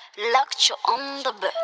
Lecture on the beat.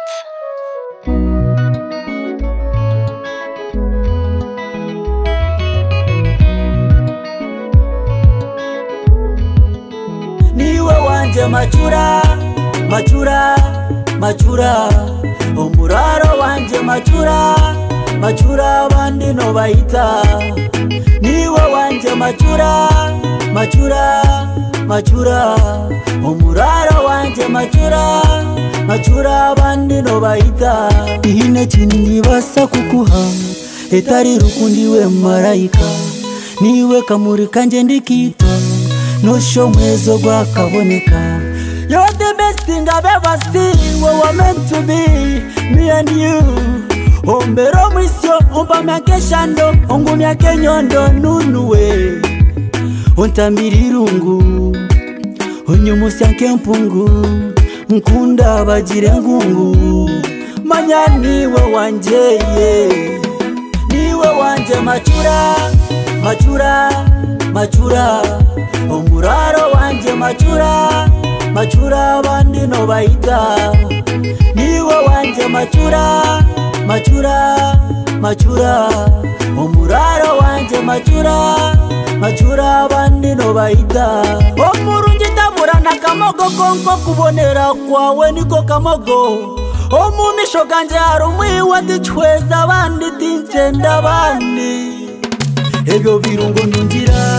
Niwe wanje machura, machura, machura. Omuraro wanje machura, machura bandi no baita. Niwe wanje machura, machura, machura. Omuraro wanje machura, machura bandi no baita. Ihine chini basa kukuha, etari rukundiwe marayika. Niwe kamuri kanje ndikita, no show mwezo gwa kaboneka. You're the best thing I've ever seen. What we're meant to be, me and you. Ombero mwisyo, umpa myake shando, ongu myake nyondo nunuwe. Ontamiri rungu, onyumusya nkempungu, nkunda bajire ngungu. Manya niwe wanje, yeah. Niwe wanje machura, machura, machura. Omuraro wanje machura, machura bandi no baita. Niwe wanje machura, machura, machura. Omuraro wanje machura, machura bandi no baita. Omurungi tabura na kamogo konko kubonera kwawe niko kamogo. Omumisho ganje harumwiwa ndichweza bandi tinchenda bandi. Ebyo birungo nungira,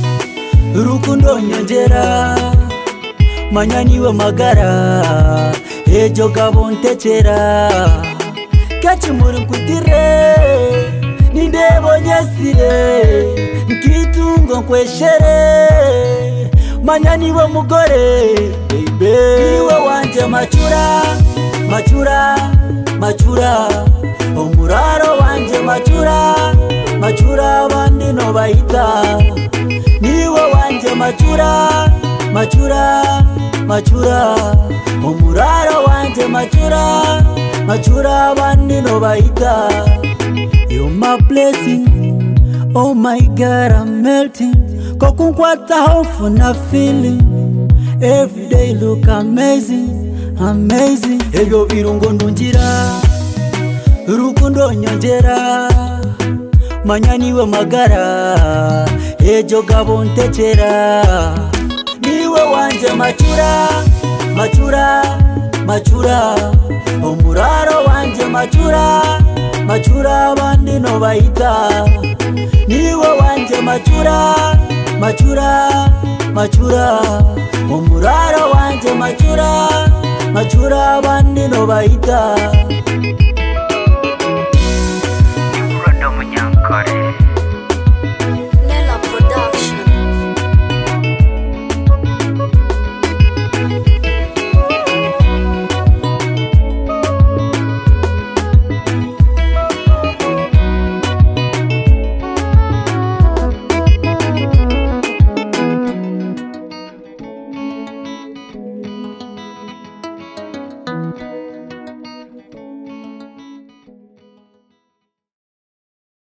rukundo nyongera. Manya niwe magara, ejo gabontekera. Kachi muri nkutire, nindebo nyesire. Nkitungo nkweshere, manya niwe mugore, baby. Niwe wanje machura, machura, machura. Omuraro wanje machura, machura bandi no baita. Niwe wanje machura, machura, machura. Omuraro wanje machura, machura bandi no baita. You're my blessing, oh my God, I'm melting. Kokunkwata hofu na feeling. Every day look amazing, amazing. Ebyo birungo ndungira, rukundo nyongera. Manya niwe magara, ejo gabontekera. Niwe wanje machura, machura, machura. Omuraro wanje machura, machura bandi no baita. Niwe wanje machura, machura, machura. Omuraro wanje machura, machura bandi no baita.